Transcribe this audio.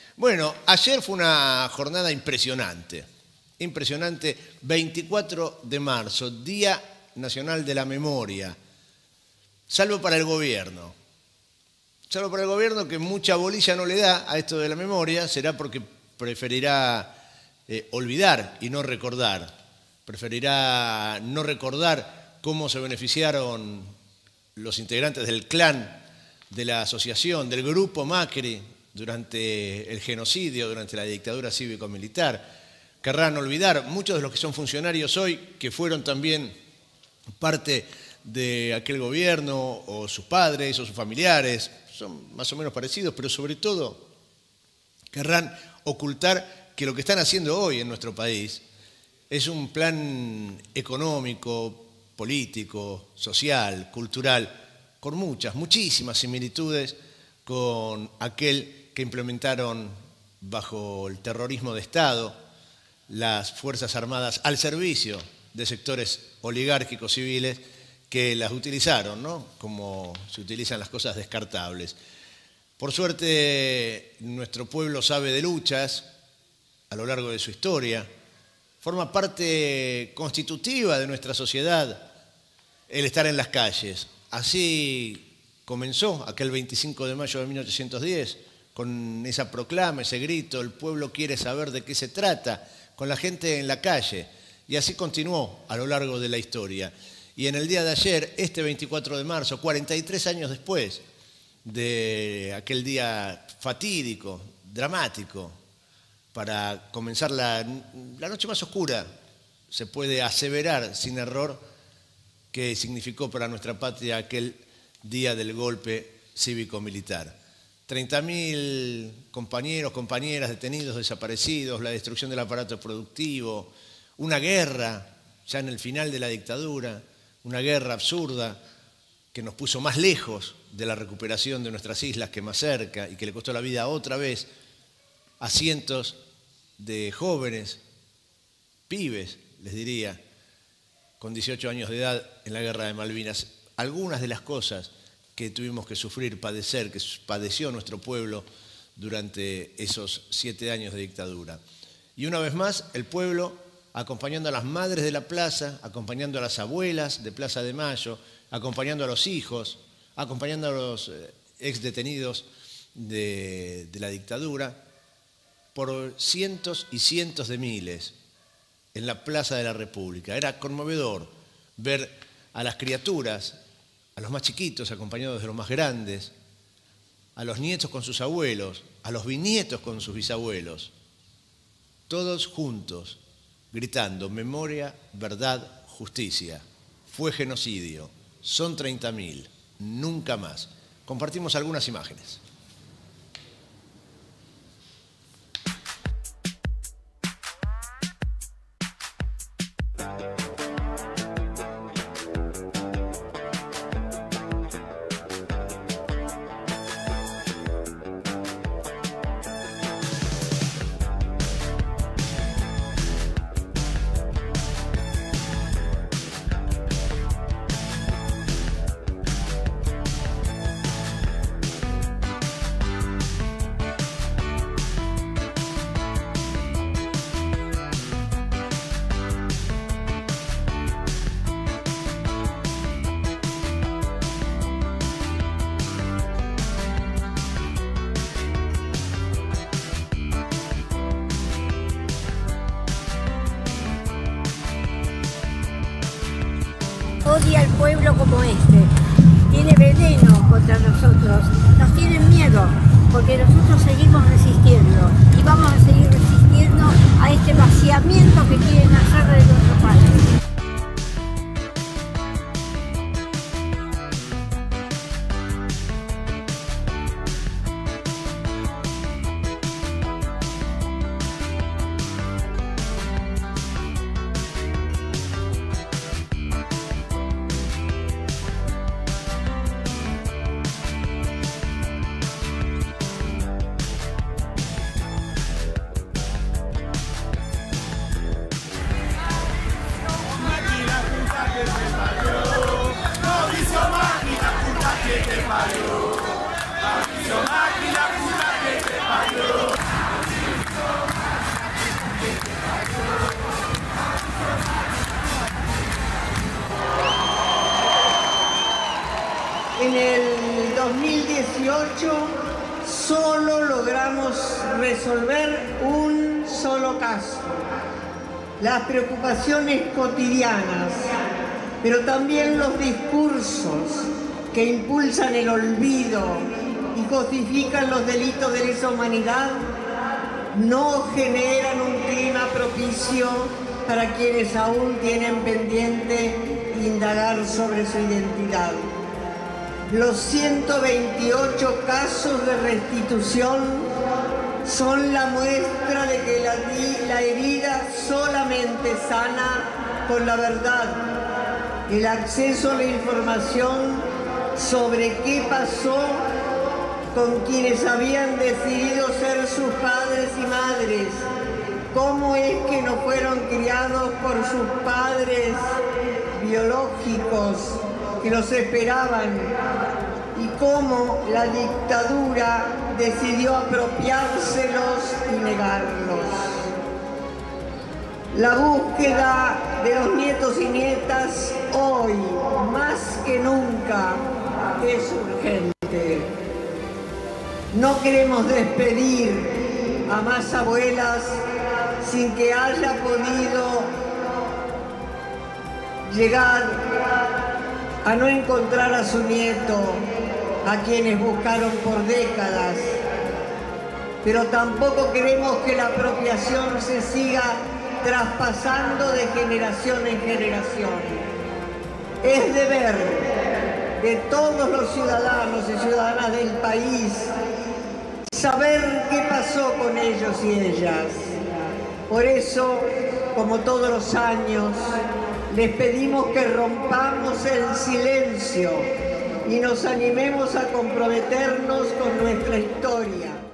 Bueno, ayer fue una jornada impresionante. Impresionante, 24 de marzo, Día Nacional de la Memoria. Salvo para el gobierno. Salvo para el gobierno que mucha bolilla no le da a esto de la memoria, será porque preferirá olvidar y no recordar. Preferirá no recordar cómo se beneficiaron los integrantes del clan, de la asociación, del grupo Macri durante el genocidio, durante la dictadura cívico-militar. Querrán olvidar muchos de los que son funcionarios hoy, que fueron también parte de aquel gobierno, o sus padres, o sus familiares, son más o menos parecidos, pero sobre todo querrán ocultar que lo que están haciendo hoy en nuestro país es un plan económico, político, social, cultural, con muchísimas similitudes con aquel que implementaron bajo el terrorismo de Estado las Fuerzas Armadas al servicio de sectores oligárquicos civiles que las utilizaron, ¿no? Como se utilizan las cosas descartables. Por suerte, nuestro pueblo sabe de luchas a lo largo de su historia. Forma parte constitutiva de nuestra sociedad el estar en las calles. Así comenzó aquel 25 de mayo de 1810, con esa proclama, ese grito, el pueblo quiere saber de qué se trata, con la gente en la calle. Y así continuó a lo largo de la historia. Y en el día de ayer, este 24 de marzo, 43 años después de aquel día fatídico, dramático, para comenzar la noche más oscura, se puede aseverar sin error que significó para nuestra patria aquel día del golpe cívico-militar. 30.000 compañeros, compañeras detenidos, desaparecidos, la destrucción del aparato productivo, una guerra ya en el final de la dictadura, una guerra absurda que nos puso más lejos de la recuperación de nuestras islas que más cerca y que le costó la vida otra vez a cientos de jóvenes, pibes, les diría, con 18 años de edad en la Guerra de Malvinas. Algunas de las cosas que tuvimos que sufrir, padecer, que padeció nuestro pueblo durante esos 7 años de dictadura. Y una vez más, el pueblo acompañando a las madres de la plaza, acompañando a las abuelas de Plaza de Mayo, acompañando a los hijos, acompañando a los exdetenidos de la dictadura, por cientos y cientos de miles en la Plaza de la República. Era conmovedor ver a las criaturas, a los más chiquitos acompañados de los más grandes, a los nietos con sus abuelos, a los bisnietos con sus bisabuelos, todos juntos, gritando: memoria, verdad, justicia. Fue genocidio, son 30.000, nunca más. Compartimos algunas imágenes. Odia al pueblo como este, tiene veneno contra nosotros, nos tienen miedo, porque nosotros seguimos resistiendo y vamos a seguir resistiendo a este vaciamiento que quieren hacer de nuestro país. 18 solo logramos resolver un solo caso. Las preocupaciones cotidianas, pero también los discursos que impulsan el olvido y justifican los delitos de lesa humanidad, no generan un clima propicio para quienes aún tienen pendiente indagar sobre su identidad. Los 128 casos de restitución son la muestra de que la herida solamente sana con la verdad, el acceso a la información sobre qué pasó con quienes habían decidido ser sus padres y madres, cómo es que no fueron criados por sus padres biológicos que los esperaban y cómo la dictadura decidió apropiárselos y negarlos. La búsqueda de los nietos y nietas hoy, más que nunca, es urgente. No queremos despedir a más abuelas sin que haya podido llegar a no encontrar a su nieto, a quienes buscaron por décadas. Pero tampoco queremos que la apropiación se siga traspasando de generación en generación. Es deber de todos los ciudadanos y ciudadanas del país saber qué pasó con ellos y ellas. Por eso, como todos los años, les pedimos que rompamos el silencio y nos animemos a comprometernos con nuestra historia.